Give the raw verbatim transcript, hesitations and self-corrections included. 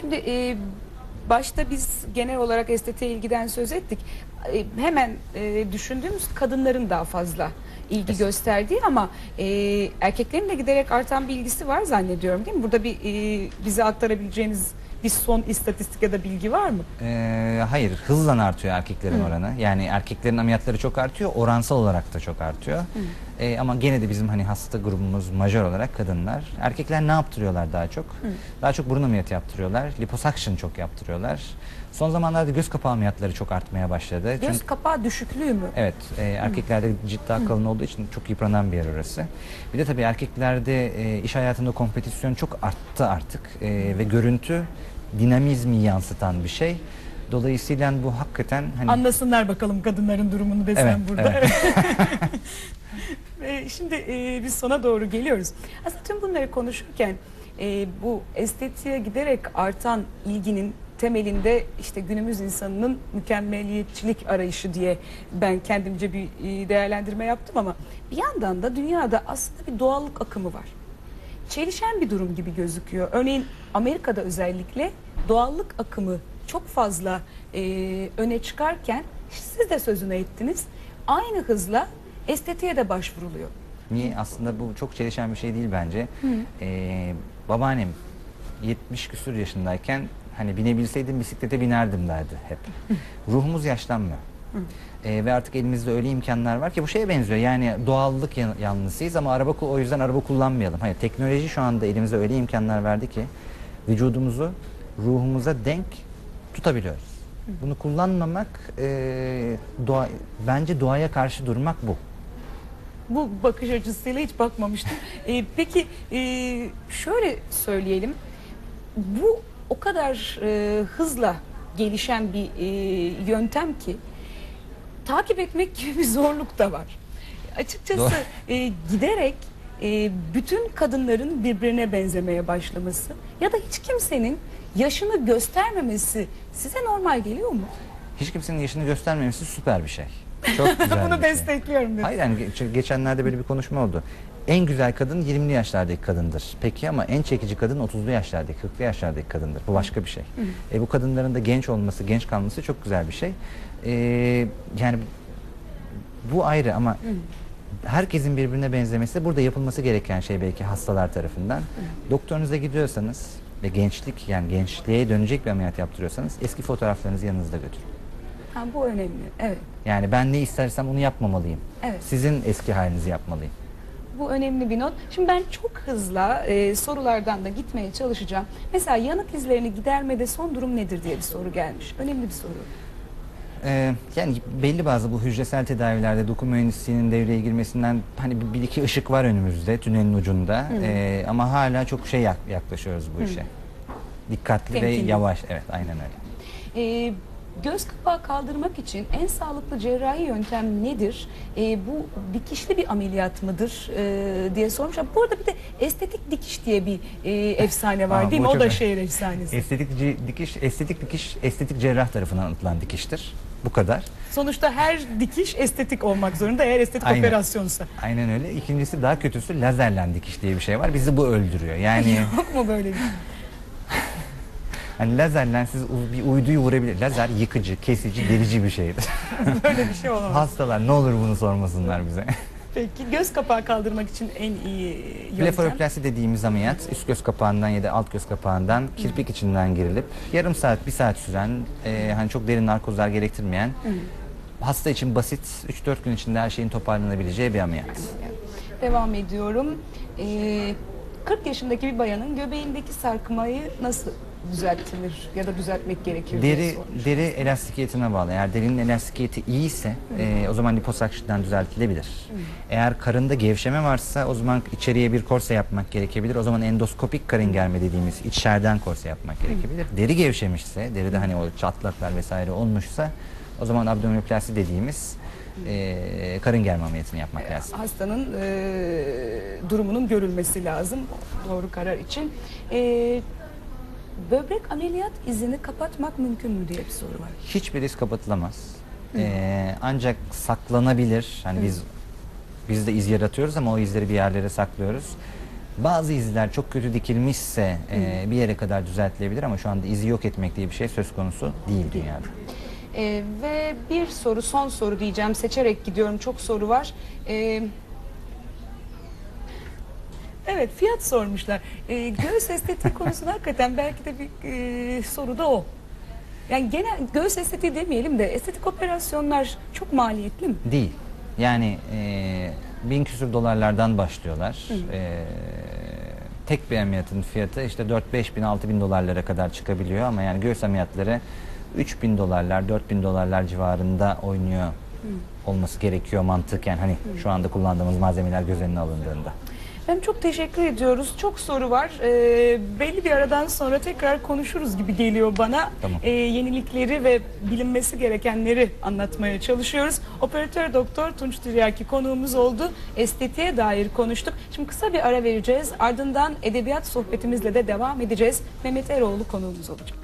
Şimdi e, başta biz genel olarak estetiğe ilgiden söz ettik. E, hemen e, düşündüğümüz kadınların daha fazla ilgi Kesinlikle. gösterdiği ama e, erkeklerin de giderek artan bir ilgisi var zannediyorum, değil mi? Burada bir e, bize aktarabileceğiniz bir son istatistik ya da bilgi var mı? Ee, hayır, hızla artıyor erkeklerin Hı. oranı. Yani erkeklerin ameliyatları çok artıyor, oransal olarak da çok artıyor. Ee, ama gene de bizim hani hasta grubumuz majör olarak kadınlar. Erkekler ne yaptırıyorlar daha çok? Hı. Daha çok burun ameliyatı yaptırıyorlar, liposuction çok yaptırıyorlar. Son zamanlarda göz kapağı ameliyatları çok artmaya başladı. Göz Çünkü, kapağı düşüklüğü mü? evet, e, erkeklerde cilt daha kalın olduğu için çok yıpranan bir yer orası. Bir de tabii erkeklerde e, iş hayatında kompetisyon çok arttı artık e, ve görüntü dinamizmi yansıtan bir şey. Dolayısıyla bu hakikaten hani... Anlasınlar bakalım kadınların durumunu desem Evet, burada. evet. E, Şimdi e, biz sona doğru geliyoruz. Aslında tüm bunları konuşurken e, bu estetiğe giderek artan ilginin temelinde işte günümüz insanının mükemmeliyetçilik arayışı diye ben kendimce bir e, değerlendirme yaptım ama bir yandan da dünyada aslında bir doğallık akımı var. Çelişen bir durum gibi gözüküyor. Örneğin Amerika'da özellikle doğallık akımı çok fazla e, öne çıkarken siz de sözünü ettiniz. Aynı hızla estetiğe de başvuruluyor. Niye? Aslında bu çok çelişen bir şey değil bence. Ee, babaannem yetmiş küsur yaşındayken hani binebilseydim bisiklete binerdim derdi hep. Ruhumuz yaşlanmıyor. Ee, ve artık elimizde öyle imkanlar var ki bu şeye benziyor. Yani doğallık yan yanlısıyız ama araba o yüzden araba kullanmayalım. Hayır, teknoloji şu anda elimize öyle imkanlar verdi ki vücudumuzu ruhumuza denk tutabiliyoruz. Bunu kullanmamak e, doğa, bence doğaya karşı durmak bu. Bu bakış açısıyla hiç bakmamıştım. Ee, peki e, şöyle söyleyelim. Bu o kadar e, hızla gelişen bir e, yöntem ki takip etmek gibi bir zorluk da var. Açıkçası e, giderek e, bütün kadınların birbirine benzemeye başlaması ya da hiç kimsenin yaşını göstermemesi size normal geliyor mu? Hiç kimsenin yaşını göstermemesi süper bir şey. Çok güzel Bunu bir şey. destekliyorum. Dedim. Hayır, yani geç- geçenlerde böyle bir konuşma oldu. En güzel kadın yirmili yaşlardaki kadındır. Peki ama en çekici kadın otuzlu yaşlardaki, kırklı yaşlardaki kadındır. Bu başka bir şey. E, bu kadınların da genç olması, genç kalması çok güzel bir şey. E, yani bu ayrı ama herkesin birbirine benzemesi burada yapılması gereken şey belki hastalar tarafından. Doktorunuza gidiyorsanız ve gençlik yani gençliğe dönecek bir ameliyat yaptırıyorsanız eski fotoğraflarınızı yanınızda götürün. Ha, bu önemli. Evet. Yani ben ne istersem onu yapmamalıyım. Evet. Sizin eski halinizi yapmalıyım. Bu önemli bir not. Şimdi ben çok hızla e, sorulardan da gitmeye çalışacağım. Mesela yanık izlerini gidermede son durum nedir diye bir soru gelmiş. Önemli bir soru. Ee, yani belli bazı bu hücresel tedavilerde doku mühendisliğinin devreye girmesinden hani bir, bir iki ışık var önümüzde, tünelin ucunda. Ee, ama hala çok şey yak- yaklaşıyoruz bu işe. Dikkatli Temkinli. ve yavaş. Evet, aynen öyle. E, göz kapağı kaldırmak için en sağlıklı cerrahi yöntem nedir? E, bu dikişli bir ameliyat mıdır e, diye sormuşlar. Bu arada bir de estetik dikiş diye bir e, efsane var Aa, değil mi? bu O çok da önemli. şehir efsanesi. Estetik ci- dikiş, estetik dikiş, estetik cerrah tarafından atılan dikiştir. Bu kadar. Sonuçta her dikiş estetik olmak zorunda eğer estetik Aynen. operasyonsa. Aynen öyle. İkincisi daha kötüsü lazerle dikiş diye bir şey var. Bizi bu öldürüyor. Yani Yok mu böyle bir şey? hani lazerle siz u- bir uyduyu vurabilir. Lazer yıkıcı, kesici, delici bir şeydir. Böyle bir şey olamaz. Hastalar ne olur bunu sormasınlar bize. Peki göz kapağı kaldırmak için en iyi yöntem? Blefaroplasti dediğimiz ameliyat üst göz kapağından ya da alt göz kapağından kirpik içinden girilip yarım saat, bir saat süren e, hani çok derin narkozlar gerektirmeyen hasta için basit üç dört gün içinde her şeyin toparlanabileceği bir ameliyat. Devam ediyorum. Ee, kırk yaşındaki bir bayanın göbeğindeki sarkmayı nasıl düzeltilir ya da düzeltmek gerekir diye Deri sormuş. deri elastikiyetine bağlı. Eğer derinin elastikiyeti iyiyse e, o zaman liposuction'dan düzeltilebilir. Eğer karında gevşeme varsa o zaman içeriye bir korse yapmak gerekebilir. O zaman endoskopik karın germe dediğimiz içeriden korse yapmak gerekebilir. Deri gevşemişse, deride hani o çatlaklar vesaire olmuşsa o zaman abdominoplasti dediğimiz e, karın germe ameliyatını yapmak lazım. Hastanın e, durumunun görülmesi lazım doğru karar için. E, böbrek ameliyat izini kapatmak mümkün mü diye bir soru var. Hiçbir risk kapatılamaz. Ee, ancak saklanabilir. Hani biz biz de iz yaratıyoruz ama o izleri bir yerlere saklıyoruz. Bazı izler çok kötü dikilmişse e, bir yere kadar düzeltilebilir ama şu anda izi yok etmek diye bir şey söz konusu değil dünyada. Ee, ve bir soru, son soru diyeceğim. Seçerek gidiyorum. Çok soru var. Ee, evet, fiyat sormuşlar. Ee, göğüs estetiği konusunda hakikaten belki de bir e, soru da o. Yani genel göğüs estetiği demeyelim de estetik operasyonlar çok maliyetli mi? Değil. Yani e, bin küsur dolarlardan başlıyorlar. E, tek bir ameliyatın fiyatı işte dört beş bin altı bin dolarlara kadar çıkabiliyor ama yani göğüs ameliyatları üç bin dolarlar dört bin dolarlar civarında oynuyor olması gerekiyor mantıken hani şu anda kullandığımız malzemeler göz önüne alındığında. Ben çok teşekkür ediyoruz. Çok soru var. Ee, belli bir aradan sonra tekrar konuşuruz gibi geliyor bana. Tamam. Ee, yenilikleri ve bilinmesi gerekenleri anlatmaya çalışıyoruz. Operatör Doktor Tunç Tiryaki konuğumuz oldu. Estetiğe dair konuştuk. Şimdi kısa bir ara vereceğiz. Ardından edebiyat sohbetimizle de devam edeceğiz. Mehmet Eroğlu konuğumuz olacak.